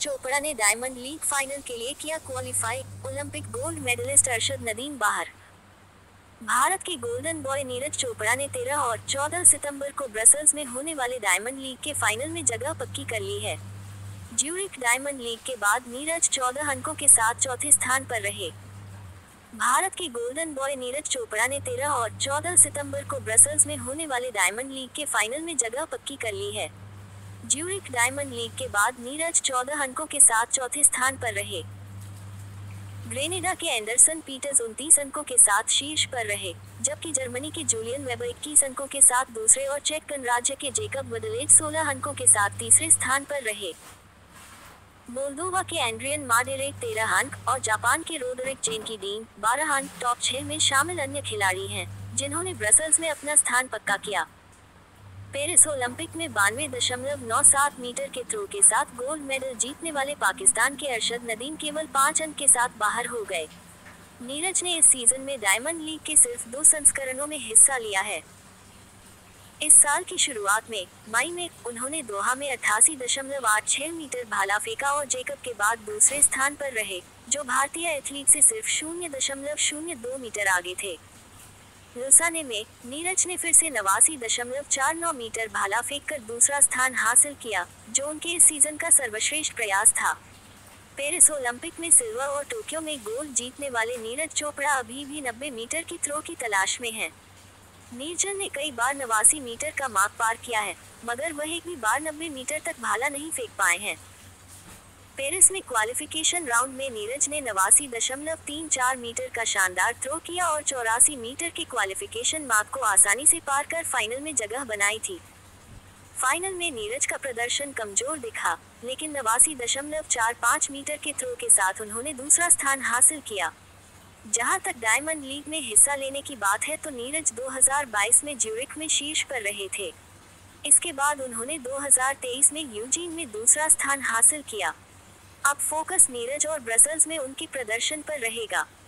चोपड़ा ने diamond league final के लिए किया qualify, Olympic gold medallist Arshad Nadeem बाहर। भारत के गोल्डन बॉय नीरज चोपड़ा ने 13 और 14 सितंबर को ब्रसल्स में होने वाले डायमंड लीग के फाइनल में जगह पक्की कर ली है। ज्यूरिख डायमंड लीग के बाद नीरज 14 अंकों के साथ चौथे स्थान पर रहे। भारत के गोल्डन बॉय नीरज चोपड़ा ने 13 और 14 सितंबर को ब्रसल्स में होने वाले डायमंड लीग के फाइनल में जगह पक्की कर ली है। ज्यूरिख डायमंड लीग के बाद नीरज 14 अंकों के साथ चौथे स्थान पर रहे। ग्रेनेडा के एंडरसन पीटर्स 29 अंकों के साथ शीर्ष पर रहे, जबकि जर्मनी के जूलियन वेबर 21 अंकों के साथ दूसरे और चेक गणराज्य के जेकब वडलेज 16 अंकों के साथ तीसरे स्थान पर रहे। मोल्दोवा के एंड्रियन माडेरेक 13 अंक और जापान के रोडरिक जेनकिडीन 12 अंक टॉप 6 में शामिल अन्य खिलाड़ी हैं, जिन्होंने ब्रसल्स में अपना स्थान पक्का किया। पेरिस ओलंपिक में 92.97 मीटर के थ्रो के साथ गोल्ड मेडल जीतने वाले पाकिस्तान के अरशद नदीम केवल 5 अंक के साथ बाहर हो गए। नीरज ने इस सीजन में डायमंड लीग के सिर्फ 2 संस्करणों में हिस्सा लिया है। इस साल की शुरुआत में मई में उन्होंने दोहा में 88.86 मीटर भाला फेंका और जेकब के बाद दूसरे स्थान पर रहे, जो भारतीय एथलीट से सिर्फ 0.02 मीटर आगे थे। लुसाने में नीरज ने फिर से 89.49 मीटर भाला फेंककर दूसरा स्थान हासिल किया, जो उनके इस सीजन का सर्वश्रेष्ठ प्रयास था। पेरिस ओलंपिक में सिल्वर और टोक्यो में गोल्ड जीतने वाले नीरज चोपड़ा अभी भी 90 मीटर की थ्रो की तलाश में हैं। नीरज ने कई बार 89 मीटर का मार्क पार किया है, मगर वह एक भी बार 90 मीटर तक भाला नहीं फेंक पाए हैं। पेरिस में क्वालिफिकेशन राउंड में नीरज ने 89.34 मीटर का शानदार थ्रो किया और 84 मीटर के क्वालिफिकेशन मार्क को आसानी से पार कर फाइनल में जगह बनाई थी। फाइनल में नीरज का प्रदर्शन कमजोर दिखा, लेकिन 89.45 मीटर के थ्रो के साथ उन्होंने दूसरा स्थान हासिल किया। जहां तक डायमंड लीग में हिस्सा लेने की बात है तो नीरज 2022 में ज्यूरिख में शीर्ष पर रहे थे। इसके बाद उन्होंने 2023 में यूजीन में दूसरा स्थान हासिल किया। अब फोकस नीरज और ब्रसल्स में उनके प्रदर्शन पर रहेगा।